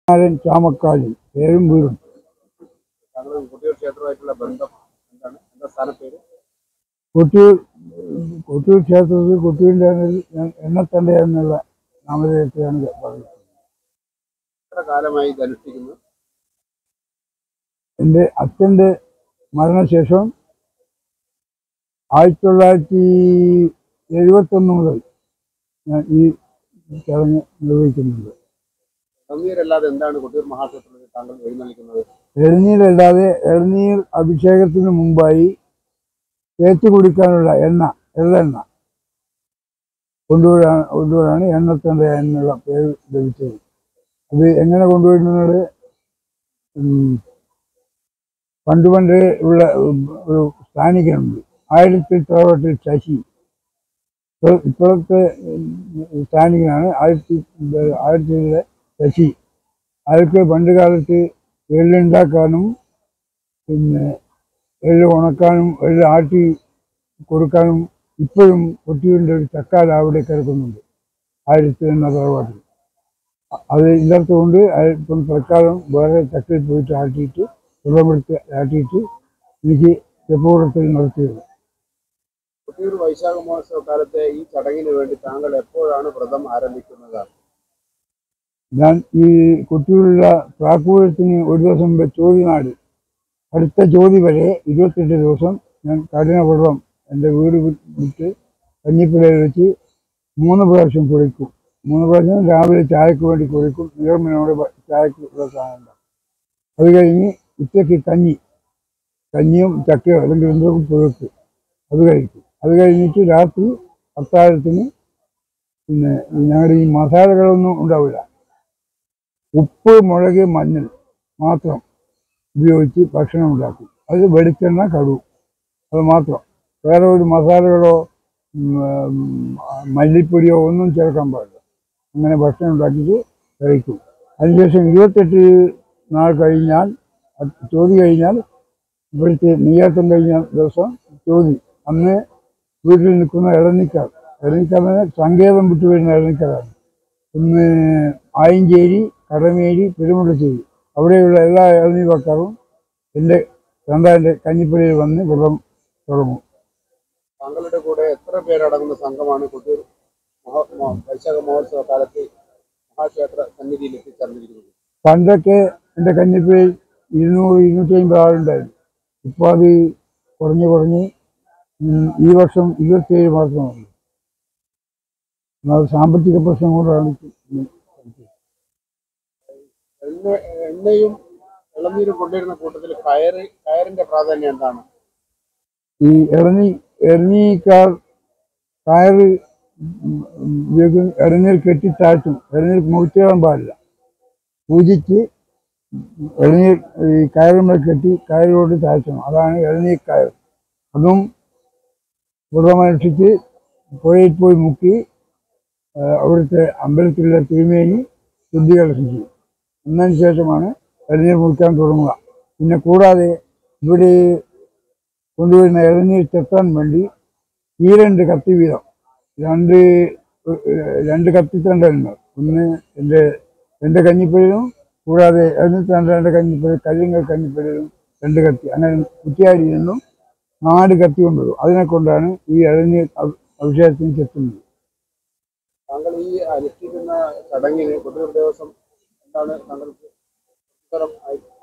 ചാമക്കാലി പേരും വീടും. കൊട്ടിയൂർ കൊട്ടിയൂർ ക്ഷേത്രത്തിൽ കൊട്ടിയൂരിൻ്റെ എണ്ണത്തണ്ട എന്നുള്ള നാമധേയത്തിലാണ് പറയുന്നത്. എൻ്റെ അച്ഛൻ്റെ മരണശേഷം 1971 മുതൽ ഞാൻ ഈ ചടങ്ങ് നിർവഹിക്കുന്നുണ്ട്. എഴുന്നീരല്ലാതെ ഇളനീർ അഭിഷേകത്തിന് മുമ്പായി തേച്ച് കുടിക്കാനുള്ള എള്ളെണ്ണ കൊണ്ടുവരാണ് എണ്ണത്തണ്ട എന്നുള്ള പേര് ലഭിച്ചത്. അത് എങ്ങനെ കൊണ്ടുവരുന്നത്? പണ്ട് ഉള്ള ഒരു സ്ഥാനികനുണ്ട്, ആയിരത്തിൽ തറവാട്ടിൽ ശശി. ഇപ്പോഴത്തെ സ്ഥാനികനാണ് ആയിരത്തിലെ ശശി. അയാൾക്ക് പണ്ട് കാലത്ത് എള്ളുണ്ടാക്കാനും പിന്നെ എള്ള് ഉണക്കാനും എള്ള് ആട്ടി കൊടുക്കാനും ഇപ്പോഴും കൊട്ടിയൂരിൻ്റെ ഒരു ചക്കാല അവിടെ കിടക്കുന്നുണ്ട് 1000 തറവാട്ടിൽ. അത് ഇല്ലാത്തതുകൊണ്ട് ഇപ്പം തൽക്കാലം വേറെ ചക്കയിൽ പോയിട്ട് ആട്ടിയിട്ട് വെള്ളമെടുത്ത് ആട്ടിയിട്ട് എനിക്ക് തെപ്പുകുളത്തിൽ നടത്തിയത്. കൊട്ടിയൂർ വൈശാഖ മഹോത്സവ കാലത്തെ ഈ ചടങ്ങിന് വേണ്ടി താങ്കൾ എപ്പോഴാണ് വ്രതം ആരംഭിക്കുന്നത്? ഞാൻ ഈ കൊട്ടിയൂരുള്ള പ്രാക്കൂരത്തിന് ഒരു ദിവസം മുമ്പ് ചോതിനാട്, അടുത്ത ചോതി വരെ 28 ദിവസം ഞാൻ കഠിനവ്രതം എൻ്റെ വീട് വിട്ട് കഞ്ഞിപ്പുരയിൽ വെച്ച് 3 പ്രാവശ്യം കുളിക്കും. 3 പ്രാവശ്യം രാവിലെ ചായക്ക് വേണ്ടി കുളിക്കും. നീർമനോട് ചായക്ക് ഉള്ള സാധനം. അത് കഴിഞ്ഞ് ഉച്ചയ്ക്ക് കഞ്ഞിയും ചക്കയോ അല്ലെങ്കിൽ എന്തെങ്കിലും പുഴുക്ക് അത് കഴിക്കും. അത് കഴിഞ്ഞിട്ട് രാത്രി അത്താഴത്തിന് പിന്നെ ഞങ്ങളുടെ ഈ മസാലകളൊന്നും ഉണ്ടാവില്ല. ഉപ്പ്, മുളക്, മഞ്ഞൾ മാത്രം ഉപയോഗിച്ച് ഭക്ഷണം ഉണ്ടാക്കും. അത് വെളിച്ചെണ്ണ, കടുക്, അത് മാത്രം. വേറെ ഒരു മസാലകളോ മല്ലിപ്പൊടിയോ ഒന്നും ചേർക്കാൻ പാടില്ല. അങ്ങനെ ഭക്ഷണം ഉണ്ടാക്കിയിട്ട് കഴിക്കും. അതിനുശേഷം 28 നാൾ കഴിഞ്ഞാൽ, ചോതി കഴിഞ്ഞാൽ, ഇവിടുത്തെ നെയ്യാട്ടം കഴിഞ്ഞ ദിവസം ചോതി, അന്ന് വീട്ടിൽ നിൽക്കുന്ന ഇളനിക്കാർ സങ്കേതം വിട്ടു വരുന്ന ഇളനിക്കാരാണ്. ഒന്ന് ആയഞ്ചേരി, കടമേരി, പെരുമുള്ളശ്ശേരി, അവിടെയുള്ള എല്ലാ ഇളനീർക്കാരും എൻ്റെ തന്താൻ്റെ കഞ്ഞിപ്പുരയിൽ വന്ന് വ്രതം തുടങ്ങും. താങ്കളുടെ കൂടെ എത്ര പേരടങ്ങുന്ന സംഘമാണ് കൊട്ടിയൂർ വൈശാഖ മഹോത്സവ കാലത്ത് മഹാക്ഷേത്ര സന്നിധിയിൽ എത്തിച്ചേർന്നിരിക്കുന്നത്? പണ്ടൊക്കെ എൻ്റെ കഞ്ഞിപ്പുരയിൽ 200-250 ആളുണ്ടായിരുന്നു. ഇപ്പോൾ അത് കുറഞ്ഞ് ഈ വർഷം 27 മാത്രമാണ്. എന്നാൽ സാമ്പത്തിക പ്രശ്നം കൊണ്ടാണ്. എണ്ണയും ഇളനീരും കൊണ്ടുവരുന്ന കൂട്ടത്തിൽ കയറിന്റെ പ്രാധാന്യം എന്താണ്? ഈ ഇളനീക്കാർ കയറ് ഇളനീർ കെട്ടി താഴ്ത്തും. ഇളനീർ മുറിച്ചിടാൻ പാടില്ല. പൂജിച്ച് ഇളനീർ ഈ കയറുമ്പോൾ കെട്ടി കയറിലോട്ട് താഴ്ത്തണം. അതാണ് ഇളനീർ കയർ. അതും വ്രതമനുഷ്ഠിച്ച് പുഴയിൽ പോയി മുക്കി അവിടുത്തെ അമ്പലത്തിലുള്ള തിരുമേനി ശുദ്ധികലശം ചെയ്യും. എന്നതിന് ശേഷമാണ് ഇളനീർ മുറിക്കാൻ തുടങ്ങുക. പിന്നെ കൂടാതെ ഇവിടെ കൊണ്ടുവരുന്ന ഇളനീർ ചെത്താൻ വേണ്ടി 2 കത്തി വീതം, രണ്ട് കത്തിത്തണ്ടന്മാർ, ഒന്ന് എൻ്റെ കഞ്ഞിപ്പുരയിലും കൂടാതെ എൻ്റെ കഞ്ഞിപ്പുര കല്ലിങ്ങൽ കഞ്ഞിപ്പുരയിലും 2 കത്തി, അങ്ങനെ കുറ്റിയാടിയിൽ നിന്നും 4 കത്തി കൊണ്ടുവരും. അതിനെ കൊണ്ടാണ് ഈ ഇളനീർ അഭിഷേകത്തിന് ചെത്തുന്നത്. താങ്കൾ ഈ അനുഷ്ഠിക്കുന്ന ചടങ്ങിന് കൊട്ടിയൂർ ദേവസ്വം എന്താണ് താങ്കൾക്ക് ഉത്തരം?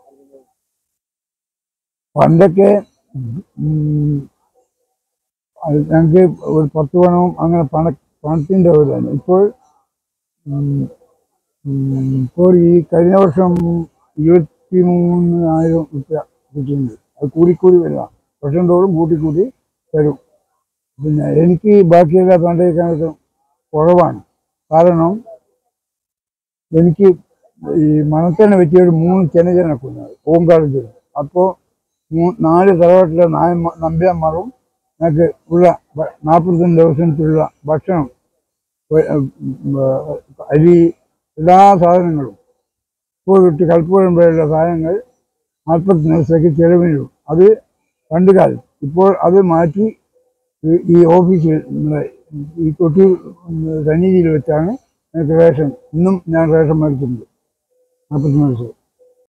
പണ്ടൊക്കെ ഞങ്ങൾക്ക് ഒരു 10 പണവും അങ്ങനെ പണത്തിൻ്റെ ഇതാണ്. ഇപ്പോൾ ഈ കഴിഞ്ഞ വർഷം 23,000 രൂപ കിട്ടിയിട്ടുണ്ട്. അത് കൂടിക്കൂടി വരിക, വർഷം തോറും കൂട്ടിക്കൂടി തരും. പിന്നെ എനിക്ക് ബാക്കിയെല്ലാം പണ്ടേക്കാനൊക്കെ കുറവാണ്. കാരണം എനിക്ക് ഈ മണത്തന്നെ പറ്റിയ ഒരു 3 ചെനക്കുന്നത് ഓങ്കാളം ചെയ്തു. അപ്പോൾ 4 തറവാട്ടിലെ നമ്പ്യാന്മാരും ഞങ്ങൾക്ക് ഉള്ള 40 ദിവസത്തിലുള്ള ഭക്ഷണം, അരി, എല്ലാ സാധനങ്ങളും ഇപ്പോൾ കിട്ടി കൽപ്പൂരം പോലുള്ള സാധനങ്ങൾ 40 ദിവസത്തേക്ക് ചെലവിനിടും. അത് പണ്ട് കാലം. ഇപ്പോൾ അത് മാറ്റി ഈ ഓഫീസിൽ ഈ കൊട്ടിയൂർ സന്നിധിയിൽ വെച്ചാണ് എനിക്ക് റേഷൻ, ഇന്നും ഞാൻ റേഷൻ മേടിച്ചിട്ടുണ്ട്. 40 ദിവസം